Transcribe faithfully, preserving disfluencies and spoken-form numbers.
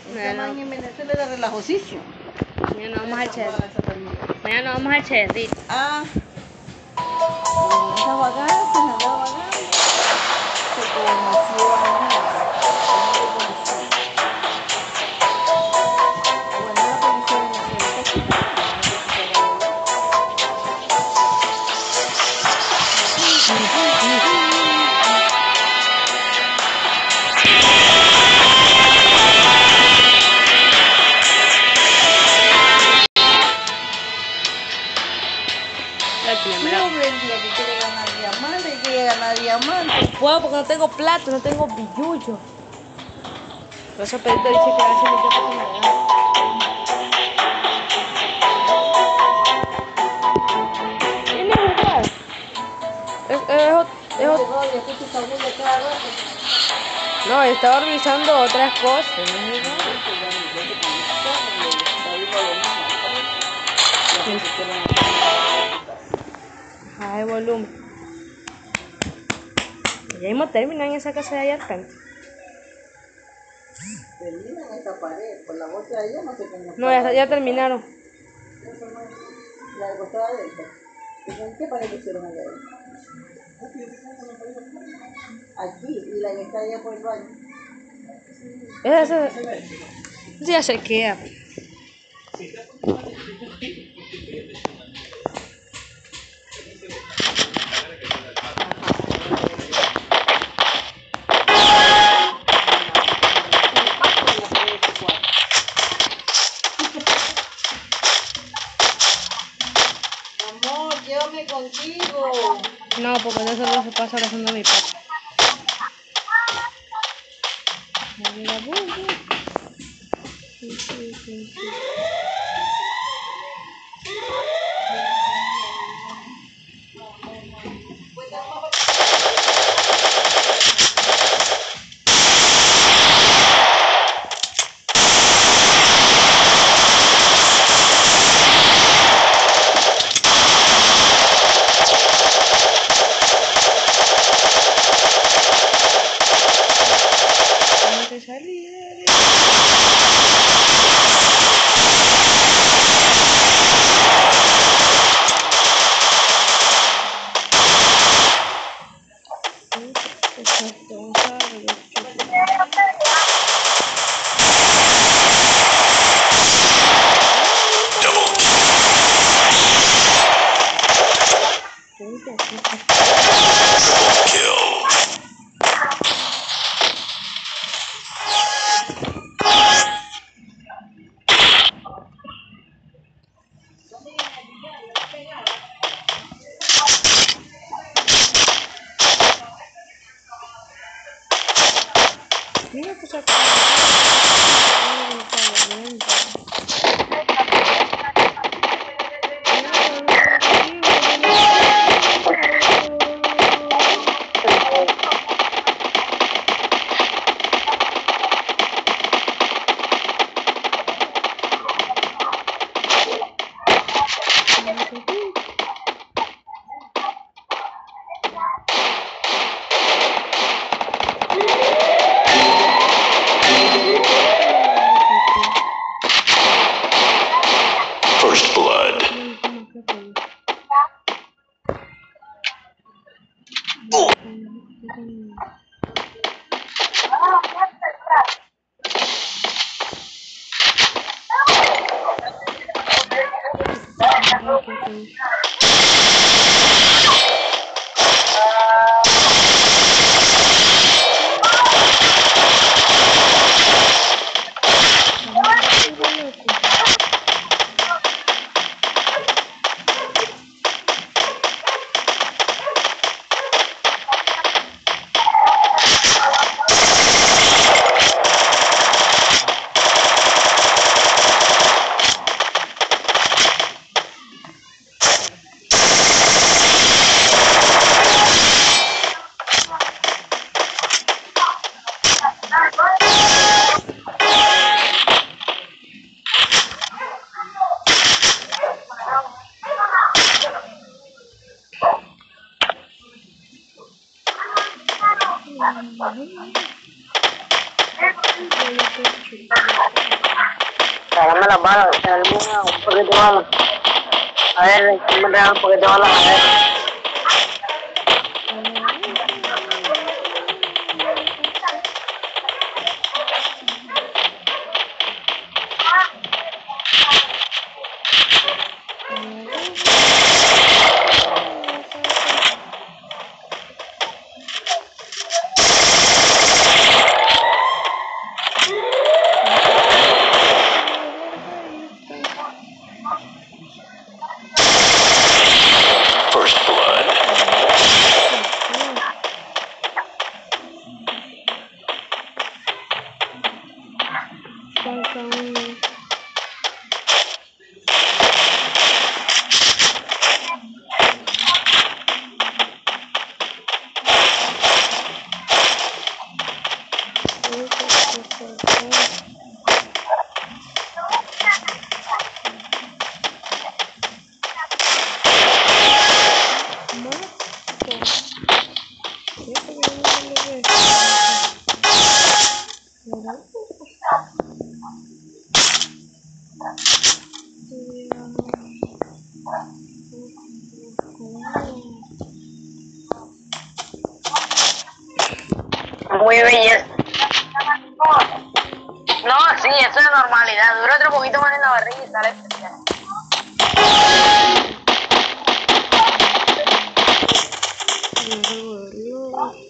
Bueno. En Venezuela era relajosísimo. Mañana vamos al cherry. Mañana vamos al cherry. Ah. Esa vagancia, esa vagancia. Se conoció a mí. Puedo porque no tengo plato, no tengo billullo. Por eso Pedrito dice que hace mucho que me da. ¿Viene a jugar? Es, es, es, es, no, estaba revisando otras cosas. Ajá, el volumen. Ya mismo terminan en esa casa de allá al frente. Terminan esta pared, por la otra de allá no sé cómo. No, ya, ya terminaron. La de costada adentro. ¿Qué pared hicieron allá? Aquí, y la que está allá por el baño. Esa, ya se queda. Amor, llévame contigo. No, porque eso no se pasa rezando a mi papá. Mira que se First blood. Dame las balas, dame un poquito de balas. A ver, ¿quién me regala un poquito de balas? A ver. First blood. Falta uno. Muy belleza. No, sí, eso es normalidad. Dura otro poquito más en la barriga y sale especial. Déjame verlo.